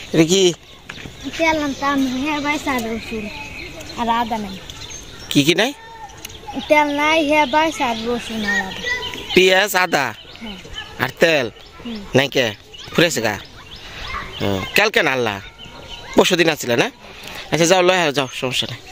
এটা কি তেল আনতাম হ্যাঁ ভাই সার রসুন আর আদা নাই কি কি নাই তেল নাই হ্যাঁ ভাই সার রসুন আর আদা পেঁয়াজ আদা আর তেল নাই কে ফুরেছে গা কালকে না আল্লাহ পরশু দিন আসছিল না আচ্ছা যাও লয় যাও সমস্যা নেই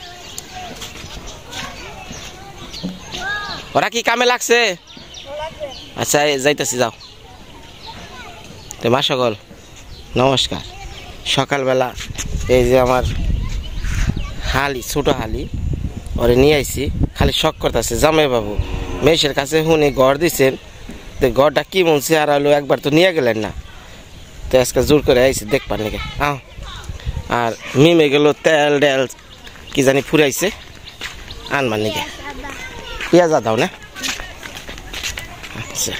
ওরা কি কামে লাগছে আচ্ছা যাইতেছি যাও তো মা সকল নমস্কার সকালবেলা এই যে আমার হালি ছোটো হালি ওরে নিয়ে আইছি খালি শখ করতেছে জামাই বাবু মেয়ের কাছে শুনি ঘর দিছেন তো ঘরটা কি মনছে আর হলো একবার তো নিয়ে গেলেন না তো আজকে জোর করে আইছি দেখবার নাকি আর মিমে গেল তেল ডেল কি জানি ফুরাইছে আনবার নাকি পেঁয়াজ আদাও না আচ্ছা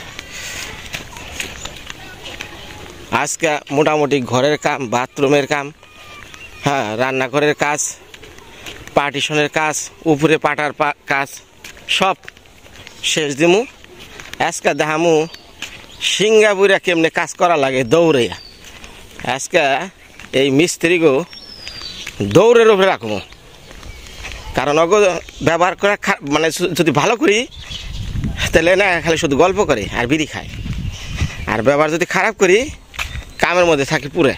আজকে মোটামুটি ঘরের কাম বাথরুমের কাম হ্যাঁ রান্নাঘরের কাজ পার্টিশনের কাজ উপরে পাটার কাজ সব শেষ দিমু আজকে দেখামু সিঙ্গাপুরে কেমনে কাজ করা লাগে দৌড়াইয়া আজকে এই মিস্ত্রিগো দৌড়ের উপরে রাখবো কারণ অগ ব্যবহার করে মানে যদি ভালো করি তাহলে না খালি শুধু গল্প করে আর বিড়ি খায় আর ব্যবহার যদি খারাপ করি কামের মধ্যে থাকি পুরে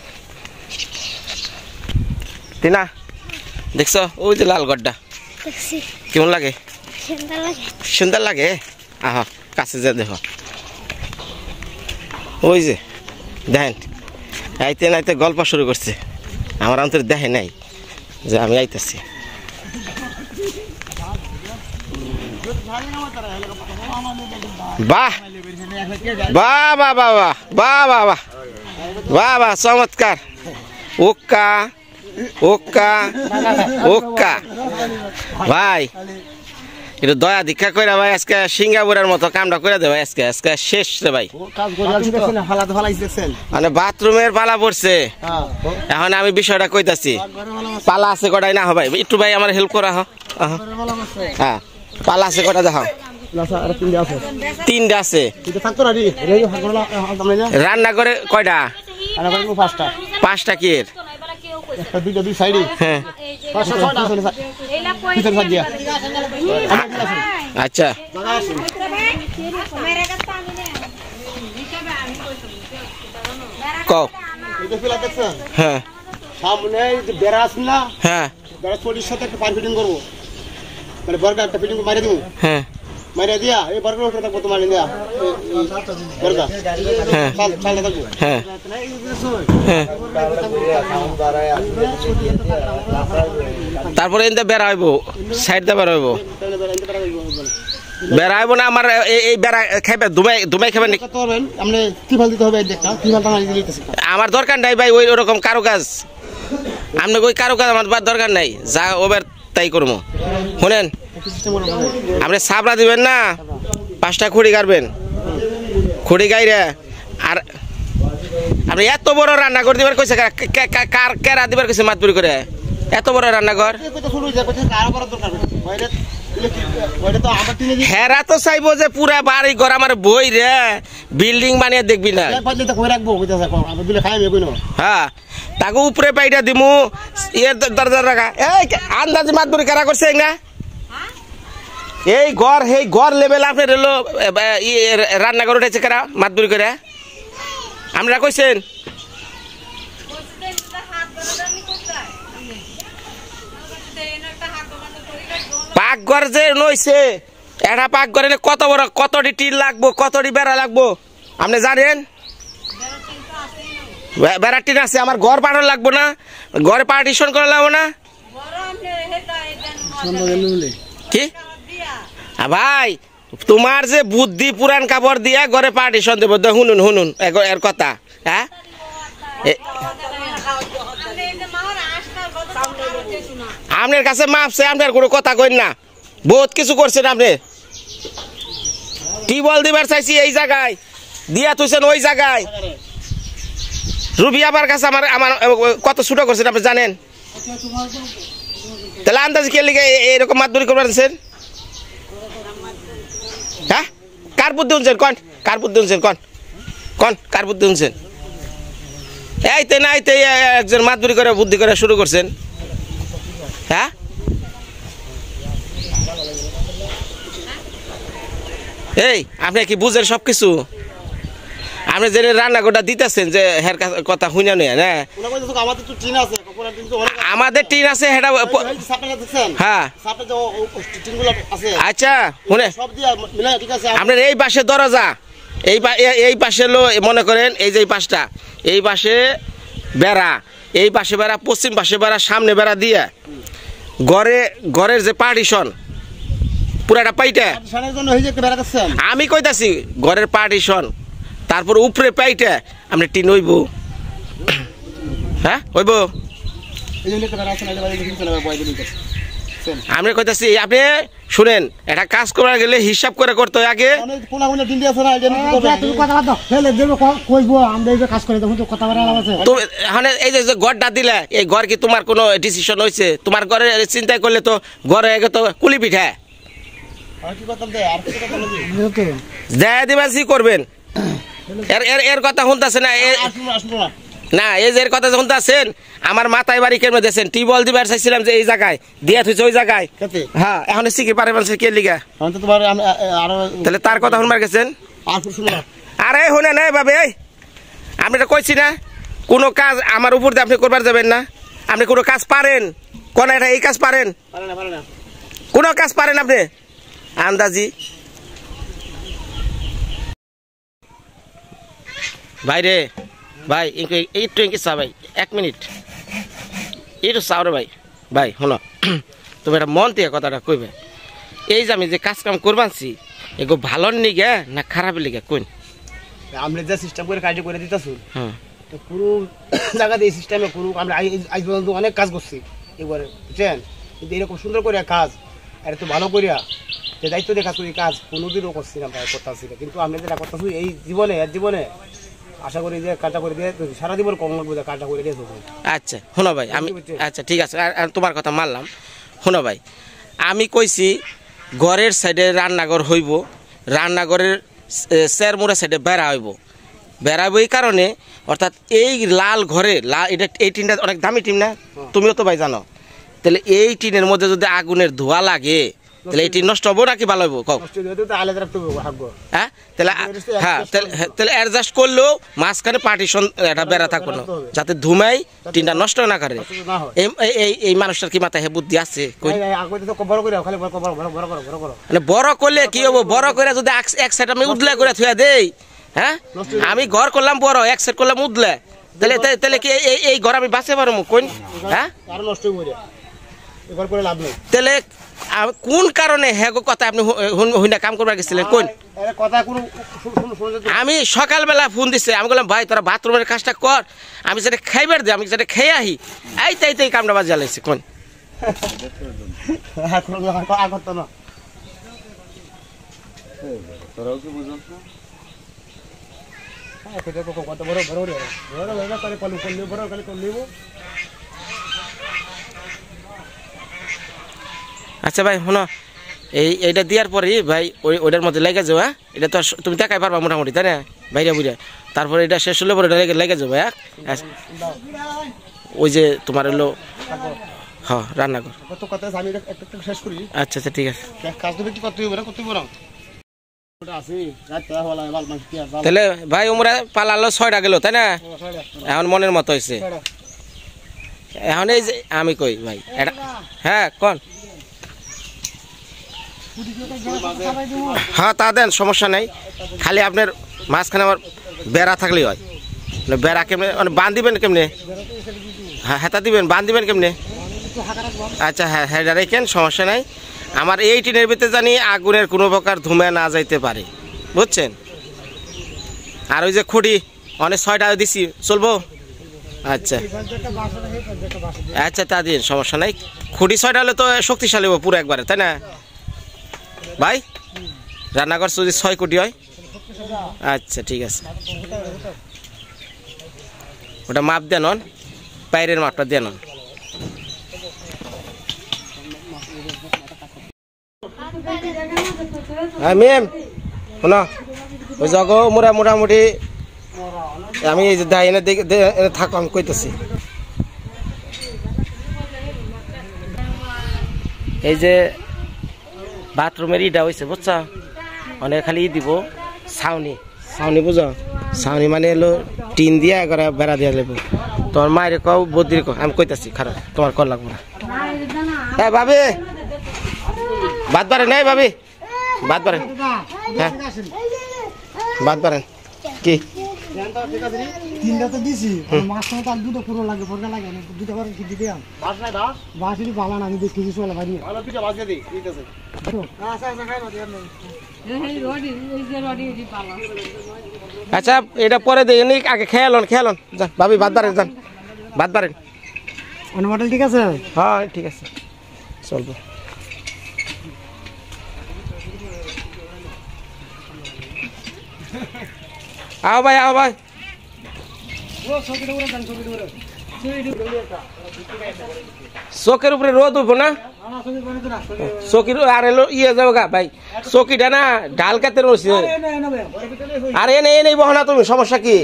না দেখছ ওই যে লাল গড্ডা কেমন লাগে সুন্দর লাগে আহ কাছে যা দেখো ওই যে দেখেন আইতে নাইতে গল্প শুরু করছে আমার অন্তরে দেখে নাই যে আমি আইতেছি বাহ বাহ বাহ বাহ বাহ বাহ বাহ বাহ বাহ চমৎকার ওকা ওকা ওকা ভাই একটু দয়া দীক্ষা করে ভাই আজকে সিঙ্গাপুরের মতো কামটা করে দে ভাই আজকে আজকে শেষ রে ভাই মানে বাথরুমের পালা পড়ছে এখন আমি বিষয়টা কইতাছি পালা আছে কটাই না ভাই একটু ভাই আমার হেল্প করা হ্যাঁ পালা আছে কটা দেখাও তিনটা আছে রান্না করে কয়টা পাঁচটা কি আচ্ছা কও হ্যাঁ সামনে বেড়া আছে না হ্যাঁ বেড়া চটির সাথে একটা পার ফিটিং করবো মানে বর্গা একটা ফিটিং মারি দেবো হ্যাঁ মারিয়া দিয়া এই বর্গা উঠে থাকবো তোমার দিয়া বর্গা হ্যাঁ চাল থাকবো হ্যাঁ তারপরে এনতে বেড়া হইব সাইড দিয়ে বেড়া হইব বেড়া হইব না আমার এই বেড়া খাইবে দুবাই খাবেন আমার দরকার নাই ভাই ওই ওরকম কারো কাজ আপনি ওই কারো কাজ আমার দরকার নাই যা ওবার তাই করবো শোনেন আপনি সাবরা দিবেন না 5টা খুঁড়ি গাড়বেন খুঁড়ি গাইরে আর আপনি এত বড় রান্না করে দিবার কইছে কার কেরা দিবার কইছে মাতপুরি করে এত বড় রান্নাঘর হেরা তো চাইবো যে পুরা বাড়ি ঘর আমার বই রে বিল্ডিং বানিয়ে দেখবি না হ্যাঁ তাকে উপরে পাইটা দিমু ইয়ের দরজা রাখা এই আন্দাজি মাতপুরি কারা করছে না এই ঘর লেভেল আপনার হলো রান্নাঘর উঠেছে কারা মাতপুরি করে আমরা কইছেন পাকঘর যে নইছে এটা পাকঘরে কত বড় কতটি টিন লাগবো কতটি বেড়া লাগবো আপনি জানেন বেড়া টিন আছে আমার ঘর পাঠানো লাগবো না ঘরে পার্টিশন করা লাগবো না কি ভাই তোমার যে বুদ্ধি পুরান কাপড় দিয়া ঘরে পার্টিশন দেবো শুনুন শুনুন এর কথা হ্যাঁ আপনার কাছে মাপছে আপনার কোনো কথা কইন না বহুত কিছু করছেন আপনি টিউবওয়েল দিবার চাইছি এই জায়গায় দিয়া তুইছেন ওই জায়গায় রুবি আবার কাছে আমার কত ছোট করছেন আপনি জানেন তাহলে আন্দাজ কে লিগে এরকম মাতবরি করবার দিচ্ছেন হ্যাঁ কার বুদ্ধি শুনছেন কন কার বুদ্ধি শুনছেন কন কার বুদ্ধি শুনছেন এইতে না এইতে একজন মাতবুরি করে বুদ্ধি করে শুরু করছেন। হ্যাঁ এই আপনি কি বুঝেন সব কিছু? আপনি যে রান্নাঘরটা দিতেছেন যে হের কথা শুনে নেন। হ্যাঁ আমাদের টিন আছে সেটা। হ্যাঁ আচ্ছা শুনে আপনার এই পাশে দরজা, এই পাশে লো মনে করেন এই যে এই পাশটা, এই পাশে বেড়া, এই পাশে বেড়া, পশ্চিম পাশে বেড়া, সামনে বেড়া দিয়ে ঘরের যে পার্টিশন পুরাটা পাইটা আমি কইতাছি ঘরের পার্টিশন, তারপর উপরে পাইটা আপনি টিন হইব। হ্যাঁ হইব। আমি কইতাছি আপনি শুনেন, এটা কাজ করার গেলে হিসাব করে করতে হয় আগে। এই যে ঘরটা দিলে এই ঘর কি তোমার কোনো ডিসিশন হয়েছে? তোমার ঘরে চিন্তা করলে তো ঘরে আগে তো কুলি পিঠা দেয় দিবা কি করবেন। এর কথা শুনতেছে না না, এই যে এর কথা শুনতেছেন আমার মাথায় বাড়ি কেমন দিয়েছেন। টিউবওয়েল দিবার চাইছিলাম যে এই জায়গায় দিয়া থইছে ওই জায়গায়। হ্যাঁ এখন শিখি পারে মানুষের কে লিগা তাহলে তার কথা শুনবার গেছেন। আরে শুনে নাই ভাবে আপনি তো কইছি না কোনো কাজ আমার উপর দিয়ে আপনি করবার যাবেন না। আপনি কোনো কাজ পারেন কোন এটা এই কাজ পারেন? কোনো কাজ পারেন আপনি আন্দাজি? ভাই রে ভাই একটু চা ভাই, 1 মিনিট একটু চাও রে ভাই। ভাই শোনো, তুমি এটা মন দিয়ে কথাটা কইবে। এই যে আমি যে কাজ কাম করবানছি এগো ভালোর নিগে না খারাপের লিগে কোন? আমরা যে সিস্টেম করে কাজ করে দিতেছি তো পুরো জায়গাতে এই সিস্টেমে পুরো আমরা আজ পর্যন্ত অনেক কাজ করছি এবারে বুঝছেন। কিন্তু এরকম সুন্দর করে কাজ আর তো ভালো করিয়া যে দায়িত্ব দিয়ে কাজ করি কাজ কোনোদিনও করছি না, প্রায় করতেছি না। কিন্তু আমরা যেটা করতেছি এই জীবনে আশা করি যে কাজটা করে দিয়ে সারা জীবন কম লাগবে কাজটা করে দিয়ে। আচ্ছা শোনো ভাই আমি, আচ্ছা ঠিক আছে তোমার কথা মানলাম। শোনো ভাই আমি কইছি ঘরের সাইডে রান্নাঘর হইব, রান্নাঘরের চেরমুড়া সাইডে বেড়া হইব। বেড়াবো এই কারণে অর্থাৎ এই লাল ঘরে এটা এই টিনটা অনেক দামি টিন না, তুমিও তো ভাই জানো। তাহলে এই টিনের মধ্যে যদি আগুনের ধোঁয়া লাগে তাহলে এই টিন নষ্ট হবো নাকি ভালো হইব? হ্যাঁ তাহলে হ্যাঁ তাহলে অ্যাডজাস্ট করলেও মাঝখানে পার্টিশন একটা বেড়া থাকবো না যাতে ধুমাই টিনটা নষ্ট না করে। এই মানুষটার কি মাথায় বুদ্ধি আছে? বড় করলে কি হবো? বড় করে যদি এক সাইড আমি উদলা করে থুয়া দেই, হ্যাঁ আমি ঘর করলাম বড়, এক সাইড করলাম উদলা, তাহলে কি এই ঘর আমি বাঁচতে পারবো কোন? হ্যাঁ তাহলে কোন কারণে হ্যাঁ কথা আপনি হইনা কাম করবার গেছিলেন কোন? আমি সকালবেলা ফোন দিছে, আমি বললাম ভাই তোরা বাথরুমের কাজটা কর, আমি যেটা খাইবার দিই আমি যেটা খেয়ে আহি, এই কামটা বাজ জ্বালাইছে কোন? আচ্ছা ভাই শোনো, এইটা দেওয়ার পরে ভাই ওইটার মধ্যে লেগে যাও। হ্যাঁ এটা তো তুমি দেখাই পারবা মোটামুটি তাই না বাইরে বুঝে, তারপরে এটা শেষ হলে পরে এটা লেগে যাবো। হ্যাঁ ওই যে তোমার হলো হ্যাঁ রান্নাঘর। আচ্ছা আচ্ছা ঠিক আছে। তাহলে ভাই ওমরা পালালো 6টা গেল তাই না? এখন মনের মতো হয়েছে। এখন এই যে আমি কই ভাই এটা হ্যাঁ কোন? হ্যাঁ তা দেন সমস্যা নাই, খালি আপনার মাঝখানে আমার বেড়া থাকলেই হয়। বেড়া কেমনে মানে বাঁধ দিবেন কেমনে? হ্যাঁ হেতা দিবেন বাঁধ দিবেন কেমনে? আচ্ছা হ্যাঁ হ্যাঁ রেখেন সমস্যা নাই। আমার এই টিনের ভিতরে জানি আগুনের কোনো প্রকার ধুমে না যাইতে পারে বুঝছেন। আর ওই যে খুঁটি অনেক 6টা দিছি চলবো? আচ্ছা আচ্ছা তা দিন সমস্যা নাই। খুঁটি 6টা হলে তো শক্তিশালী হবো পুরো একবারে তাই না ভাই? রান্নাঘর যদি 6 কোটি হয় আচ্ছা ঠিক আছে। ওটা মাপ দেন পায়ের মাপটা দেন। হ্যাঁ ম্যাম শোনো ওই জায়গা মোটামুটি আমি এই যে দাই এনে দেখে থাকো আমি কইতেছি এই যে বাথরুমের ইটা হয়েছে বুঝছো অনেক খালি দিব ছাউনি ছাউনি বুঝো ছাউনি মানে এলো টিন দিয়া করে বেড়া দিয়া লাগবো তোমার মায়ের কও বদ্রির কও আমি কইতাছি খারাপ তোমার কল লাগবো না হ্যাঁ ভাবি বাদ বারেন নাই ভাবি বাদ বারেন হ্যাঁ বাদ বারেন কি তিনটা তো দিছি মাছ তো আর দুটো পুরো লাগে পড়া লাগে না দুটো করে কি দিতে বাস নাই বাস বাস যদি ভালো না আমি দেখি কিছু হলো ভাই ভালো পিঠা বাস দি দিতেছে আচ্ছা আচ্ছা খাই না দিয়ার নাই এই রডি এই যে রডি দি পালা আচ্ছা এটা পরে দেই নি আগে খেয়ালন খেয়ালন যান ভাবি বাদ বারেন যান বাদ বারেন অন মডেল ঠিক আছে হ্যাঁ ঠিক আছে চলবো आओ भाई आओ भाई চোখের উপরে রোদ উঠবো না চকির আর এলো ইয়ে যাবো গা ভাই চকিটা না ডাল কাতে রয়েছে আর এনে এনেই বহ না তুমি সমস্যা কি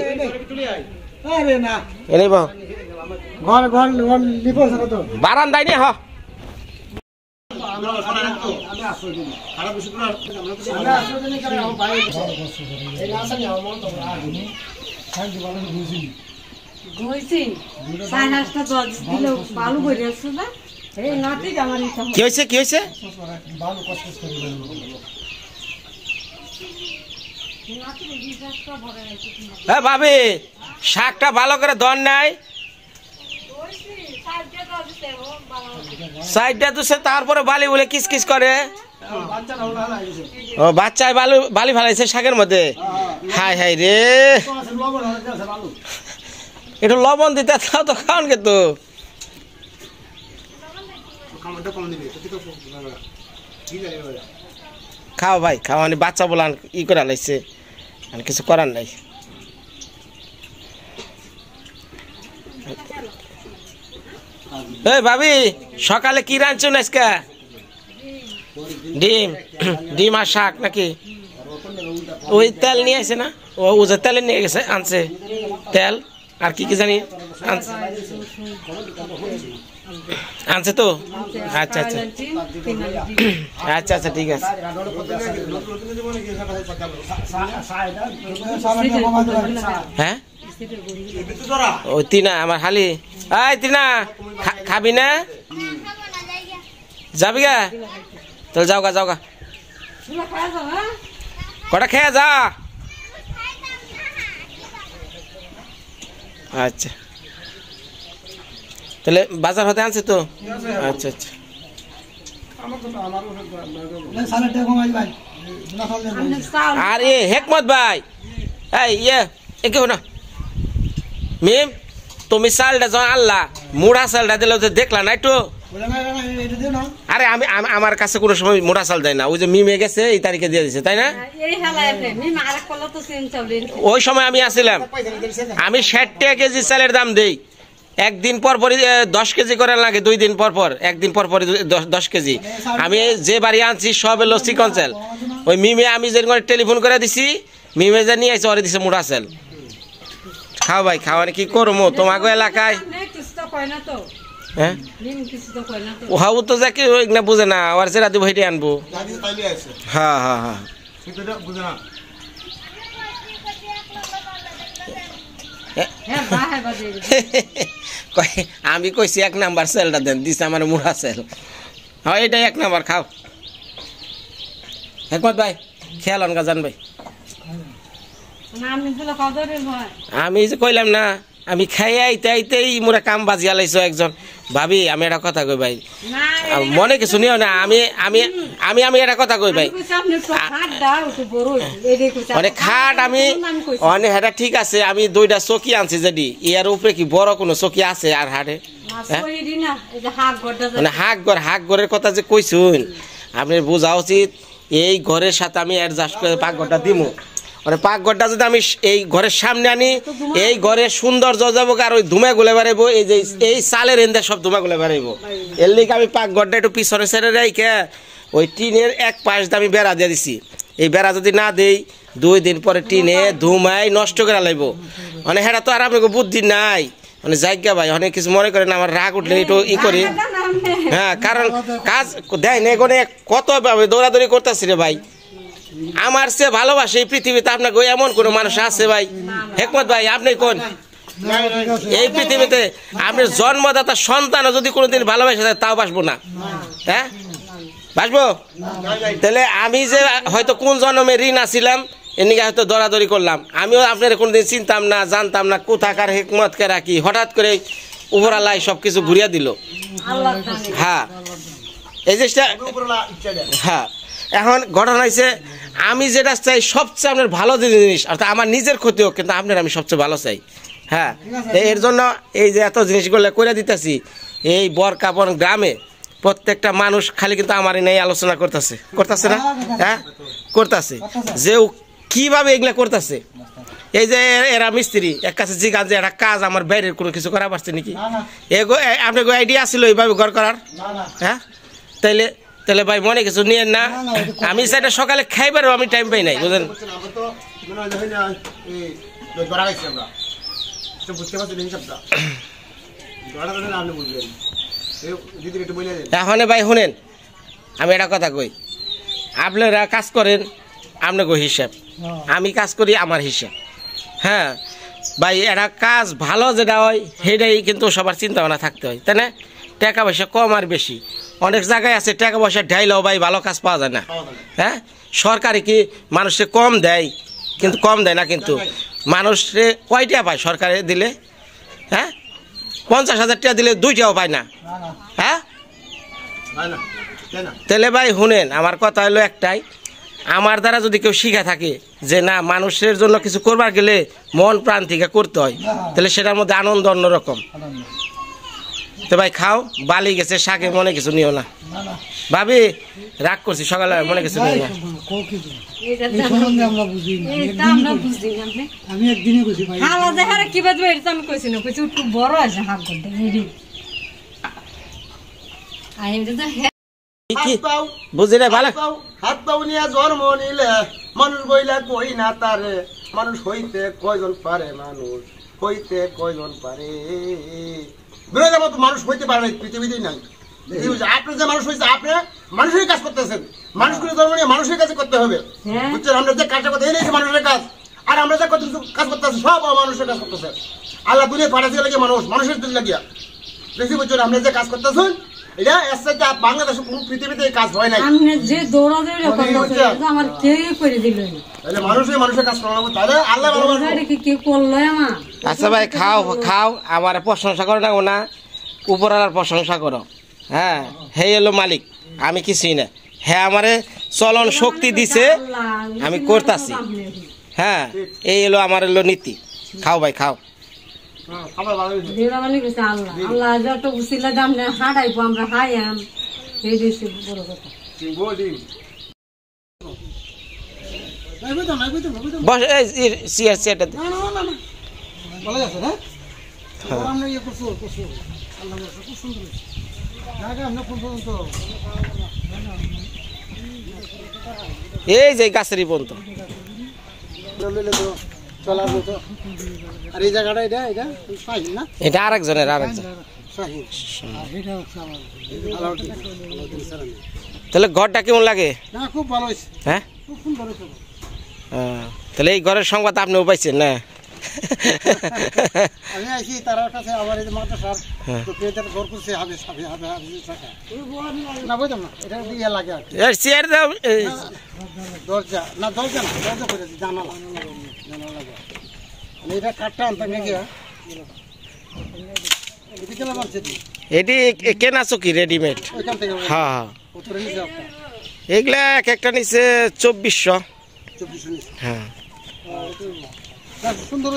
এনেই বহ ঘর ঘর ঘর লিপোস তো বারান্দায় নে হ কি হয়েছে কি হয়েছে হ্যাঁ ভাবি শাকটা ভালো করে দন নাই সাইডটা তো তারপরে বালি বলে কিস কিস করে ও বাচ্চায় বালি ফালাইছে শাকের মধ্যে হাই হাই রে একটু লবণ দিতে তাও তো খাওয়ান কিন্তু খাও ভাই খাওয়ানি বাচ্চা বলান ই করে লাইছে আর কিছু করার নাই এই ভাবি সকালে কি রাঁধছো আজকে ডিম ডিম আর শাক নাকি ওই তেল নিয়ে আসে না ও যে তেলে নিয়ে গেছে আনছে তেল আর কি কি জানি আনছে তো আচ্ছা আচ্ছা আচ্ছা আচ্ছা ঠিক আছে হ্যাঁ ও তিনা আমার হালি এই তিনা খাবি না যাবি গা তাহলে যাও গা কটা খেয়ে যা আচ্ছা তাহলে বাজার হতে আনছে তো আচ্ছা আচ্ছা আর এ হেকমত ভাই এই ইয়ে একে না মিম তুমি চালটা যখন আল্লাহ মুড়া চালটা দিলে দেখলা না একটু আরে আমি আমার কাছে কোনো সময় মোটা চাল দেয় না ওই যে মিমে গেছে এই তারিখে দিয়ে দিছে তাই না ওই সময় আমি আসছিলাম আমি 60 টাকা কেজি চালের দাম দেই একদিন পর পরই 10 কেজি করে লাগে 2 দিন পর পর একদিন পর পরই 10 কেজি আমি যে বাড়ি আনছি সব এলো চিকন চাল ওই মিমে আমি যে টেলিফোন করে দিছি মিমে যে নিয়ে আসছে ওরে দিছে মোটা চাল খাও ভাই খাওয়ার কি করবো তোমাকে এলাকায় হ্যাঁ ওহাও তো যাকে না বুঝে না আর সে রাতে ভাইটে আনবো হ্যাঁ হ্যাঁ হ্যাঁ আমি কইছি 1 নাম্বার সেলটা দেন দিছে আমার মুড়া সেল হ্যাঁ এটাই 1 নাম্বার খাও হেকমত ভাই খেয়াল অনকা জান ভাই আমি যে কইলাম না আমি খাই আইতে আইতেই মোরা কাম বাজিয়া লাইছো একজন ভাবি আমি একটা কথা কই ভাই মনে কিছু নিও না আমি আমি আমি আমি একটা কথা কই ভাই অনেক খাট আমি অনেক এটা ঠিক আছে আমি 2টা চকি আনছি যদি এর উপরে কি বড় কোনো চকি আছে আর হাটে মানে হাক ঘরের কথা যে কইছুন আপনি বোঝা উচিত এই ঘরের সাথে আমি অ্যাডজাস্ট করে পাকঘরটা দিমু মানে পাকঘরটা যদি আমি এই ঘরের সামনে আনি এই ঘরে সৌন্দর্য যাবো আর ওই ধুমা গুলে বেড়াইবো এই যে এই চালের এন্দে সব ধুমা গুলে বেড়াইবো এর লিগে আমি পাকঘরটা একটু পিছনে ছেড়ে রেখে ওই টিনের এক পাশ দিয়ে আমি বেড়া দিয়ে দিছি এই বেড়া যদি না দেই 2 দিন পরে টিনে ধুমাই নষ্ট করে লাইব মানে হেটা তো আর আপনাকে বুদ্ধি নাই মানে জায়গা ভাই অনেক কিছু মনে করেন আমার রাগ উঠলে একটু ই করি হ্যাঁ কারণ কাজ দেয় না এখানে কত দৌড়াদৌড়ি করতেছি রে ভাই আমার সে ভালোবাসে এই পৃথিবীতে আপনাকে এমন কোনো মানুষ আছে ভাই হেকমত ভাই আপনি কোন এই পৃথিবীতে আপনার জন্মদাতা সন্তানও যদি কোনোদিন ভালোবাসে যায় তাও বাসবো না হ্যাঁ বাসবো তাহলে আমি যে হয়তো কোন জন্মে ঋণ আছিলাম এদিকে হয়তো দৌড়াদৌড়ি করলাম আমিও আপনার কোনোদিন চিনতাম না জানতাম না কোথাকার হেকমতকে রাখি হঠাৎ করে উপরালাই সব কিছু ঘুরিয়ে দিল হ্যাঁ এই জিনিসটা হ্যাঁ এখন ঘটনা হয়েছে আমি যেটা চাই সবচেয়ে আপনার ভালো জিনিস অর্থাৎ আমার নিজের ক্ষতি হোক কিন্তু আপনার আমি সবচেয়ে ভালো চাই হ্যাঁ এর জন্য এই যে এত জিনিসগুলো করে দিতেছি এই বরকাবন গ্রামে প্রত্যেকটা মানুষ খালি কিন্তু আমার নেই আলোচনা করতেছে না হ্যাঁ করতেছে যে কিভাবে এগুলা করতেছে এই যে এরা মিস্ত্রি এক কাছে জিজ্ঞাসা যে একটা কাজ আমার বাইরের কোনো কিছু করা পারছে নাকি এগো আপনার আইডিয়া আসছিল এইভাবে ঘর করার হ্যাঁ তাইলে তাহলে ভাই মনে কিছু নিয়েন না আমি সেটা সকালে খাইবারও আমি টাইম পাই নাই বুঝলেন এখন ভাই শুনেন আমি একটা কথা কই আপনারা কাজ করেন আপনাকে হিসাব আমি কাজ করি আমার হিসাব হ্যাঁ ভাই একটা কাজ ভালো যেটা হয় সেটাই কিন্তু সবার চিন্তা ভাবনা থাকতে হয় তাই না টাকা পয়সা কম আর বেশি অনেক জায়গায় আছে টাকা পয়সা ঢাইলেও ভাই ভালো কাজ পাওয়া যায় না হ্যাঁ সরকারি কি মানুষে কম দেয় কিন্তু কম দেয় না কিন্তু মানুষে কয়টা পায় সরকারে দিলে হ্যাঁ 50,000 টাকা দিলে 2টাও পায় না হ্যাঁ তাহলে ভাই শুনেন আমার কথা হলো একটাই আমার দ্বারা যদি কেউ শিখা থাকে যে না মানুষের জন্য কিছু করবার গেলে মন প্রাণ থেকে করতে হয় তাহলে সেটার মধ্যে আনন্দ অন্যরকম তো ভাই খাও বালি গেছে শাকে মনে কিছু নিও না ভাবি রাগ করছি সকালে মনে কিছু নিও না আমি একদিনই কইছি ভাই বুঝলি না ভালো হাত পাও নিয়ে জন্ম নিলে মানুষ বইলা কই না তারে মানুষ হইতে কয়জন পারে মানুষ হইতে কয়জন পারে বিরোধের মতো মানুষ হইতে পারে না পৃথিবীতেই নাই আপনি যে মানুষ হয়েছে আপনি মানুষের কাজ করতেছেন মানুষগুলো জন্ম নিয়ে মানুষের কাছে করতে হবে বুঝছেন আমরা যে কাজটা করতে এনেছি মানুষের কাজ আর আমরা যে কত কিছু কাজ করতেছি সব মানুষের কাজ করতেছে আল্লাহ দুনিয়া পাঠাতে লাগিয়ে মানুষ মানুষের দিন লাগিয়া বেশি বুঝছেন আমরা যে কাজ করতেছেন এটা এর সাথে বাংলাদেশে কোনো পৃথিবীতে এই কাজ হয় নাই যে দৌড়াদৌড়ি আমার কেউ করে দিল তাহলে মানুষের কাজ করা লাগবে তাহলে আল্লাহ ভালোবাসবে কি করলো আমার আচ্ছা ভাই খাও খাও আমার প্রশংসা করো না উপরালার প্রশংসা করো হ্যাঁ হে এলো মালিক আমি কিছুই না হ্যাঁ আমারে চলন শক্তি দিছে আমি করতাছি হ্যাঁ এই এলো আমার এলো নীতি খাও ভাই খাও আল্লাহ যত উচিলা দাম হাঁটাইবো আমরা হাইয়াম এই দিয়েছি বড় কথা বস এই চেয়ারটা ভালো আছে না আমরা ইয়ে করছো আল্লাহ খুব সুন্দর জায়গা আমরা কোন পর্যন্ত এই যে গাছেরই পর্যন্ত চলার মতো আর এই জায়গাটা এটা শাহিন না এটা আরেকজন শাহিন এটা হচ্ছে আমার তাহলে ঘরটা কেমন লাগে না খুব ভালো হয়েছে হ্যাঁ খুব সুন্দর হয়েছে তাহলে এই ঘরের সংবাদ আপনিও পাইছেন না আমি আইছি তার কাছে আমার এই মাদ্রাসার তো পেয়েটার ঘর করছে হবে টাকা না বুঝলাম না এটা দিয়ে লাগে আর চেয়ার দাও দরজা না করে জানালা লাগে এটা কাঠটা আনতাম নাকি এটি কেনা চকি রেডিমেড হ্যাঁ এগুলা একটা নিচে 2400 হ্যাঁ সুন্দর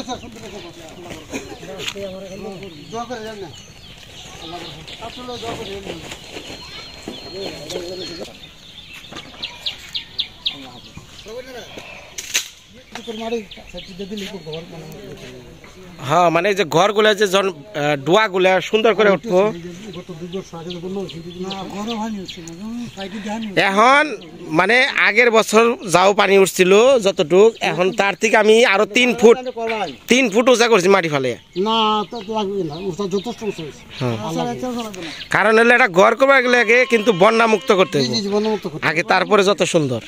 মারি দিলে ঘর হ্যাঁ মানে যে ঘরগুলো যে ডোয়াগুলা সুন্দর করে উঠবো এখন মানে আগের বছর যাও পানি উঠছিল যতটুক এখন তার থেকে আমি আরো 3 ফুট উঁচা করছি মাটি ফেলে কারণ হলে একটা ঘর করবার লাগে কিন্তু বন্যা মুক্ত করতে হবে আগে তারপরে যত সুন্দর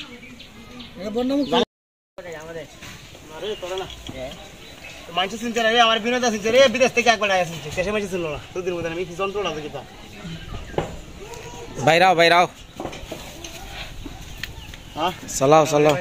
মানুষ চিনতে না আমার বিনোদ চিনতে রে বিদেশ থেকে একবার আসছে দেশে মাঝে ছিল না দুদিন মধ্যে আমি কি যন্ত্রণা দেখি তা বাইরাও হ্যাঁ চালাও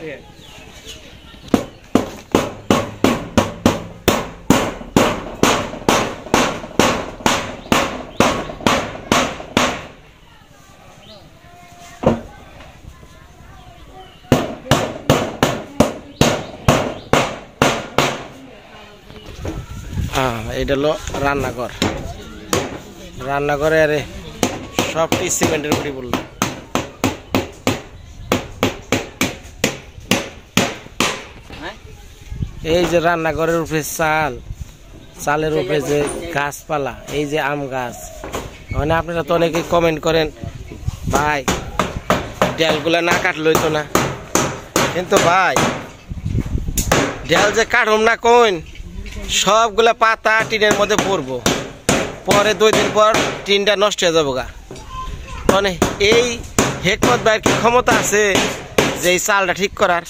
এটা হলো রান্নাঘরে আরে সবটি সিমেন্টের উপরই বললো এই যে রান্নাঘরের উপরে চালের উপরে যে গাছপালা এই যে আম গাছ মানে আপনারা তো অনেকে কমেন্ট করেন ভাই ডেলগুলা না কাটলই তো না কিন্তু ভাই ডেল যে কাটুম না কোন সবগুলা পাতা টিনের মধ্যে পড়বো পরে 2 দিন পর টিনটা নষ্ট হয়ে যাবো গা মানে এই হেকমত ভাইয়ের কি ক্ষমতা আছে যে এই চালটা ঠিক করার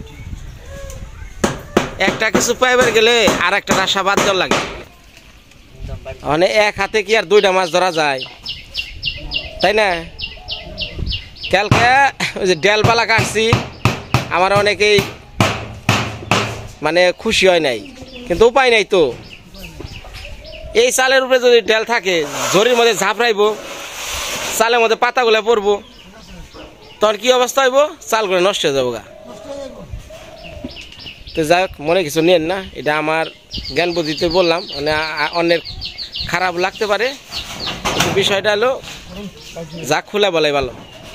একটা কিছু পাইবার গেলে আর একটা রাশা বাদ দেওয়ার লাগে মানে এক হাতে কি আর 2টা মাছ ধরা যায় তাই না কালকে ওই যে ডেলপালা কাটছি আমার অনেকেই মানে খুশি হয় নাই কিন্তু উপায় নাই তো এই চালের উপরে যদি ডেল থাকে ঝড়ির মধ্যে ঝাপড়াইবো চালের মধ্যে পাতাগুলো পড়বো তখন কি অবস্থা হইব চালগুলো নষ্ট হয়ে যাবো গা তো যাই হোক মনে কিছু নেন না এটা আমার জ্ঞান বুদ্ধিতে বললাম মানে অন্যের খারাপ লাগতে পারে কিন্তু বিষয়টা হলো যা খুলে বলাই ভালো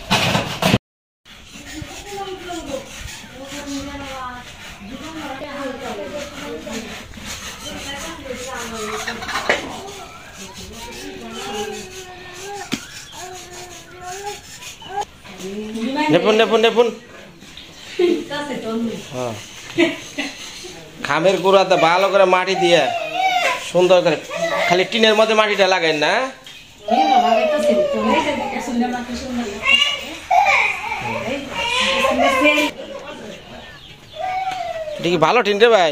নেপুন খামের গুঁড়াতে ভালো করে মাটি দিয়ে সুন্দর করে খালি টিনের মধ্যে মাটিটা লাগাই না এটা কি ভালো টিন রে ভাই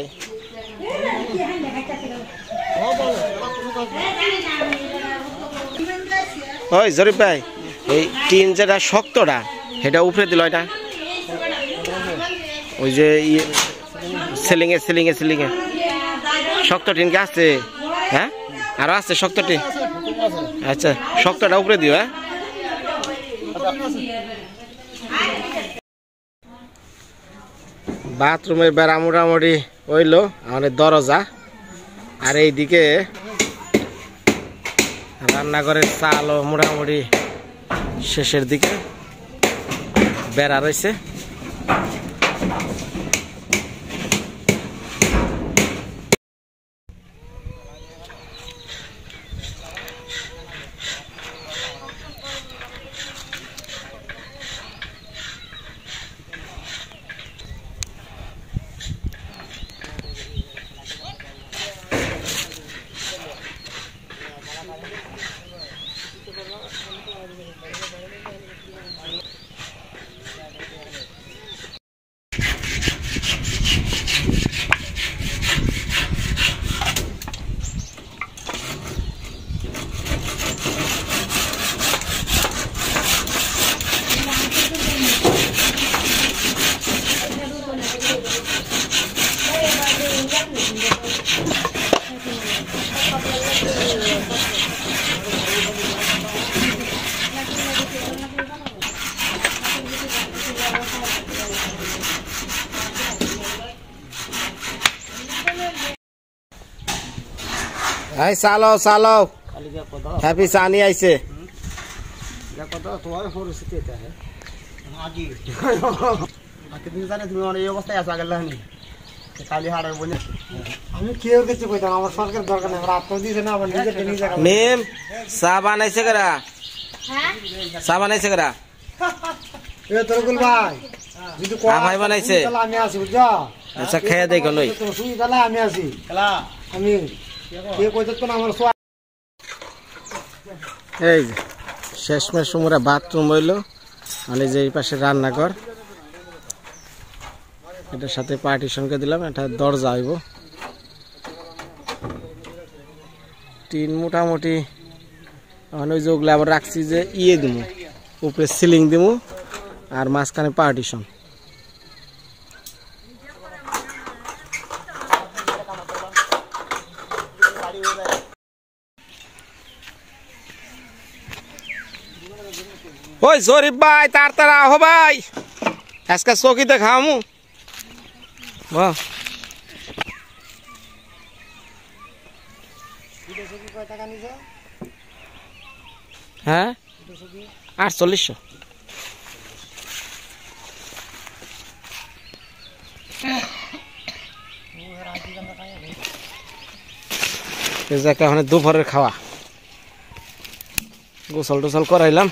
ওই জরিফ ভাই এই টিন যেটা শক্তটা সেটা উপরে দিল এটা ওই যে সিলিং এ শক্ত টিন কি আছে হ্যাঁ আরো আছে শক্ত টিন আচ্ছা শক্তটা উপরে দিও হ্যাঁ বাথরুমের বেড়া মোটামুটি হইলো আমাদের দরজা আর এইদিকে রান্নাঘরের চালও মোটামুটি শেষের দিকে বেড়া রয়েছে এই চালো হ্যাপি সানি আইছে তুমি জানে তুমি এই অবস্থায় আছো আগের লাইনে খালি হাড়ের বনে আমি কেউ কিছু কইতাম আমার সরকার দরকার নেই আমরা আত্ম দিছে না আবার নিজে মেম চা বানাইছে কারা চা বানাইছে কারা এ তরকুল ভাই যদি ভাই বানাইছে তাহলে আমি আসি বুঝছো আচ্ছা খেয়ে দেখো নই সুই তাহলে আমি আসি খেলা আমি কে কইতো তো আমার সোয়া এই যে শেষমেশ মোরা বাথরুম হইলো মানে যে এই পাশে রান্নাঘর এটার সাথে পার্টিশন করে দিলাম এটা দরজা হইব টিন মোটামুটি ওই যে ওগুলো আবার রাখছি যে ইয়ে দিমু উপরে সিলিং দিমু আর মাঝখানে পার্টিশন ওই জরিফ ভাই তাড়াতাড়ি আহো ভাই আজকে চৌকিতে খাওয়ামু বাহ হ্যাঁ 4800 দুপুরের খাওয়া গোসল টোসল করাইলাম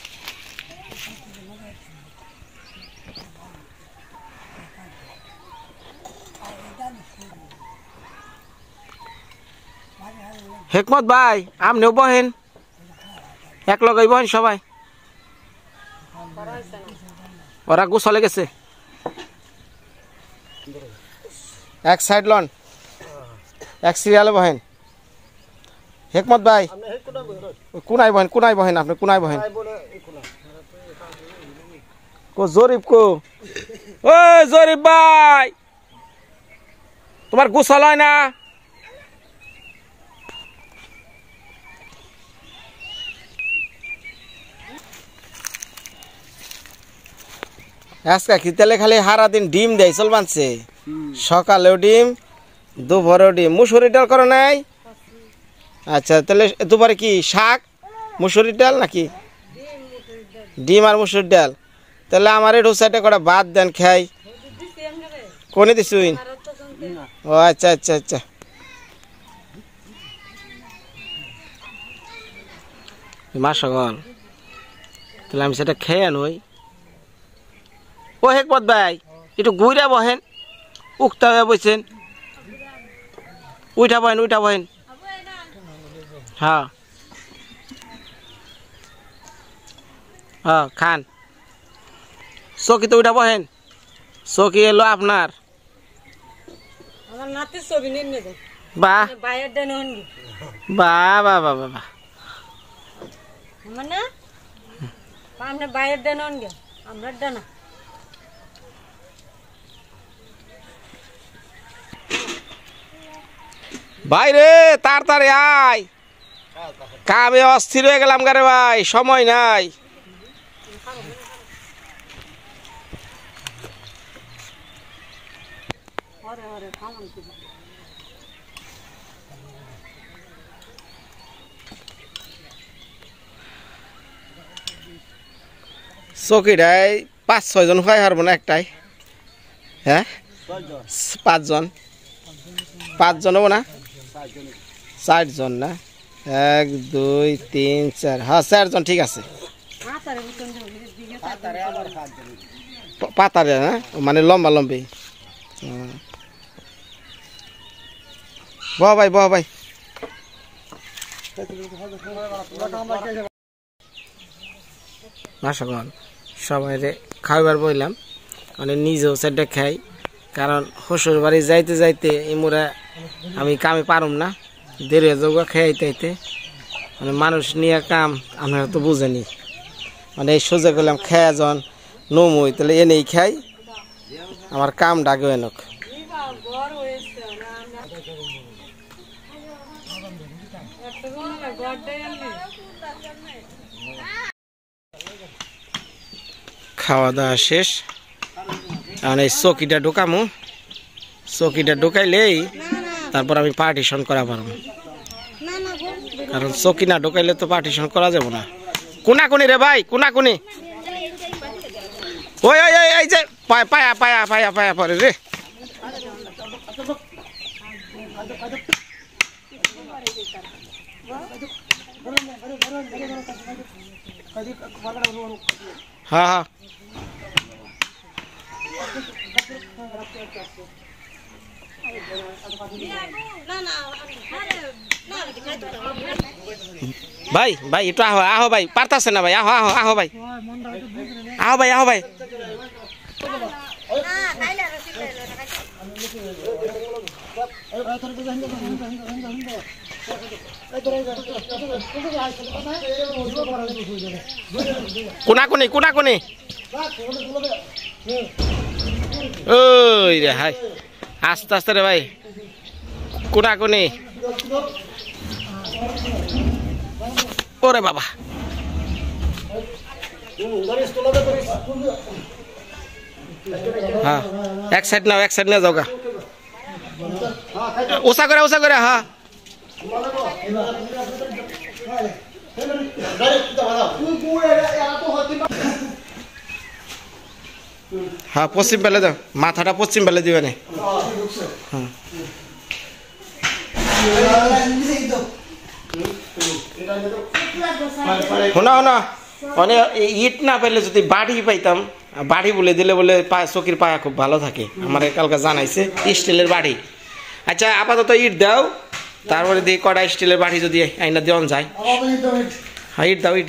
হেকমত ভাই আপনিও বহেন এক লগাই বহেন সবাই ওরা গোসলে গেছে এক সাইড লন এক সিরিয়ালে বহেন হেকমত ভাই কোনায় বহেন আপনি কোনায় বহেন কো জরিফ কো ও জরিফ ভাই তোমার গোসল হয় না আজকে কি তেলে খালি সারা দিন ডিম দেয় চল বানছে সকালেও ডিম দুপুরেও ডিম মুসুরি ডাল করো নাই আচ্ছা তাহলে দুপুরে কি শাক মুসুরি ডাল নাকি ডিম আর মুসুর ডাল তাহলে আমার এই রোসাইটা করে ভাত দেন খাই কোনে দিছুই ও আচ্ছা আচ্ছা আচ্ছা মা সকল তাহলে আমি সেটা খেয়ে নই ও হেকমত ভাই একটু ঘুরে বহেন উক্তা হয়ে বসেন উঠা বহেন হ্যাঁ হ্যাঁ খান চকিতে উঠা বহেন চকি এলো আপনার আমার নাতির ছবি নিয়ে দে বাহ বাইরের ডানে হনগি বাহ বাহ বাহ বাহ আমার না আমরা বাইরের ডানে হনগে আমরা ডানা বাইরে তাড়াতাড়ি আয় কামে অস্থির হয়ে গেলাম গারে ভাই সময় নাই চকিটাই 5-6 জন খাই হারবো না একটাই হ্যাঁ 5 জন 5 জন হবো না 4 জন না 1 2 3 4 হ্যাঁ 4 জন ঠিক আছে পাতারে না মানে লম্বা লম্বি বহ ভাই না সকল সবাই খাইবার বললাম মানে নিজেও সেটা খাই কারণ শ্বশুর বাড়ি যাইতে যাইতে ইমুরা আমি কামে পারুম না দেরি যোগা খাইতে মানে মানুষ নিয়ে কাম আপনারা তো বুঝেনি মানে এই সোজা করলাম খেয়া জন নমই তাহলে এনেই খাই আমার কাম ডাকে এনক খাওয়া দাওয়া শেষ এখন এই চকিটা ঢুকামু চকিটা ঢুকাইলেই তারপর আমি পার্টিশন করা পারবো কারণ চকি না ঢুকাইলে তো পার্টিশন করা যাবে না কোনাকুনি রে ভাই কোনাকুনি ওই ওই এই যে পায়া পরে রে হ্যাঁ হ্যাঁ ভাই ভাই একটু আহো আহো ভাই পারতাছে না ভাই আহো আহো আহো ভাই আহো ভাই আহো ভাই কোনাকুনি কোনাকুনি ওই রে হাই আস্তে আস্তে রে ভাই কোনাকুনি ওরে বাবা হ্যাঁ এক সাইড না যাও গা ওসা করে হ্যাঁ হ্যাঁ পশ্চিম পেলে দাও মাথাটা পশ্চিম পেলে দিবে না শোনা শোনা মানে ইট না পেলে যদি বাড়ি পাইতাম বাড়ি বলে দিলে বলে চকির পায়া খুব ভালো থাকে আমার কালকে জানাইছে স্টিলের বাড়ি আচ্ছা আপাতত ইট দাও তারপরে দিয়ে কটা স্টিলের বাড়ি যদি আইনা দেওয়া যায় হ্যাঁ ইট দাও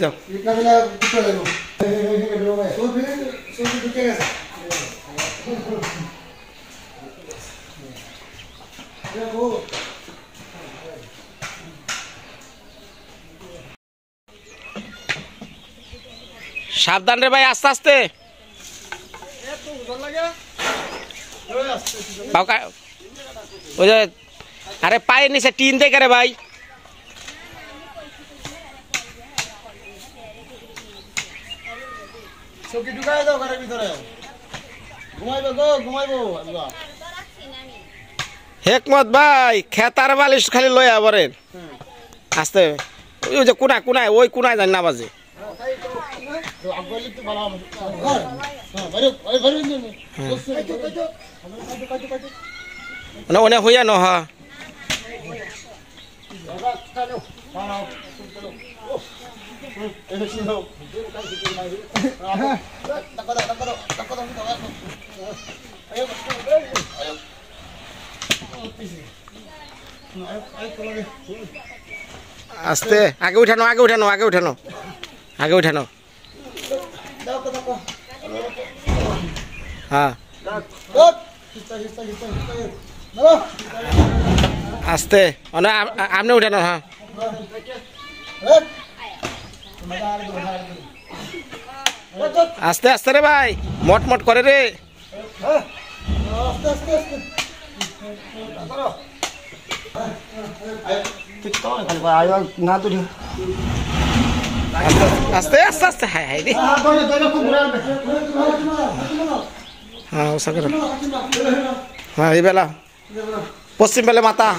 সাবধান রে ভাই আস্তে আস্তে ওই যে আরে পায়ের নিচে টিন দেখে রে ভাই চকি ঢুকাই দাও ঘরের ভিতরে ঘুমাইবো হেকমত ভাই খেতার বালিশ খালি লই আবরেন আস্তে ওই যে কোনায় ওই কোনায় জানি না বাজে অনেক হইয়া নহ আস্তে আগে উঠানো হ্যাঁ আস্তে আপনি উঠানো হ্যাঁ আস্তে আস্তে রে ভাই মট করে রে আস্তে হাই রে হ্যাঁ ওসা করে হ্যাঁ এই বেলা পশ্চিম বেলা মাথা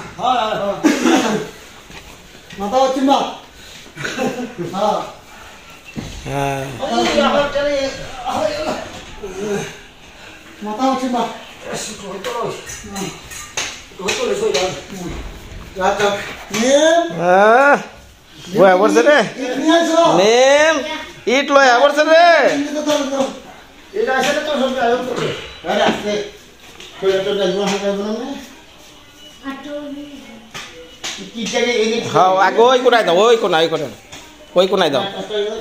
হ্যাঁ বলছে রে নেম ইট লয় বলছে রে হ্যাঁ আগে ওই কোনায় দাও ওই কোনায় দাও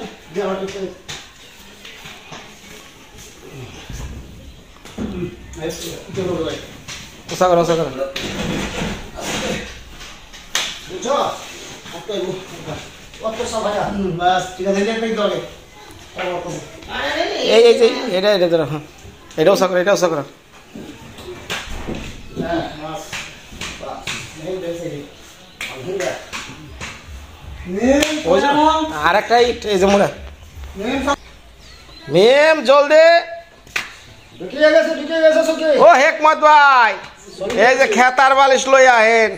ওসা করো এটা ওসা করো আর একটা ইট এই যে মোড়া মেম জলদি ও হেকমত ভাই এই যে খেতার বালিশ লই আহেন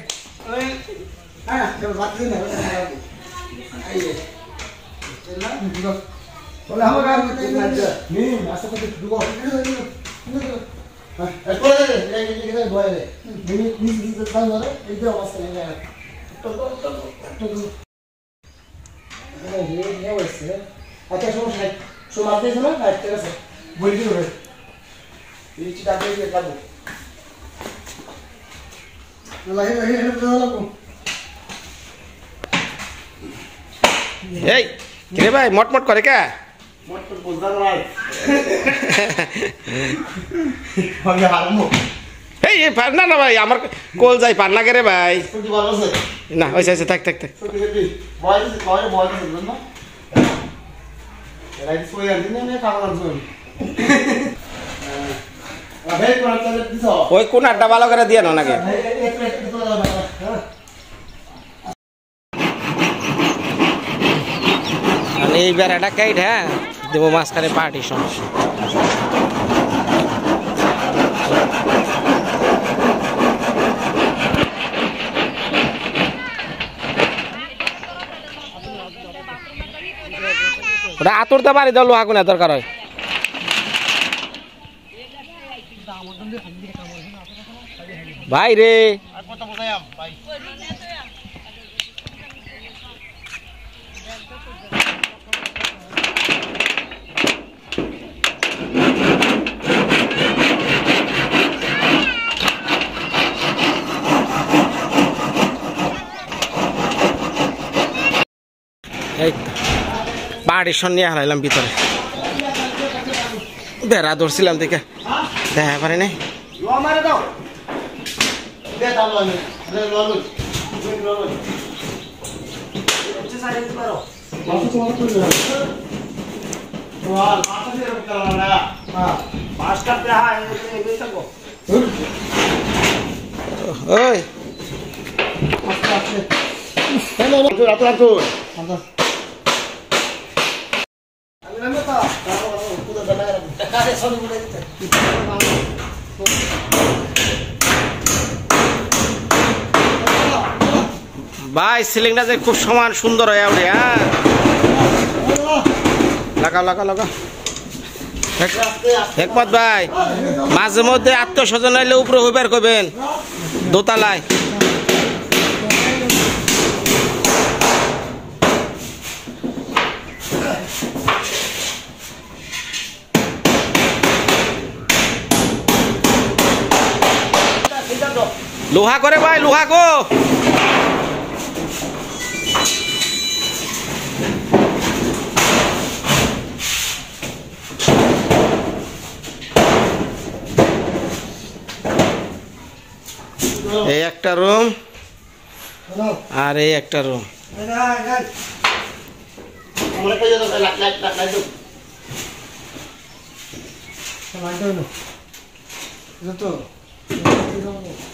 এই কে ভাই মটমট করে কে এই পার না ভাই আমার কোল যাই পার না রে ভাই না ওই আচ্ছা থাক থাক থাক ওই কোন আড্ডা ভালো করে দিয়ে না নাকি এই বেড়াটা কাইট হ্যাঁ দেবো মাঝখানে পার্টি সমস্যা ওটা আতুরতে পারি দাও লোহা কোনা দরকার হয় ভাই রে এই পার্টিশন নিয়ে হারাইলাম ভিতরে বেড়া ধরছিলাম দেখে দেখা পারে নাই ভাই সিলিংটা যে খুব সমান সুন্দর হয়ে ওঠে হ্যাঁ লাগাও লাগাও লাগাও একমত ভাই মাঝে মধ্যে আত্মস্বজন হইলে উপরে হইবার করবেন দোতলায় লোহা করে ভাই লোহা গো এই একটা রুম আর এই একটা রুম তো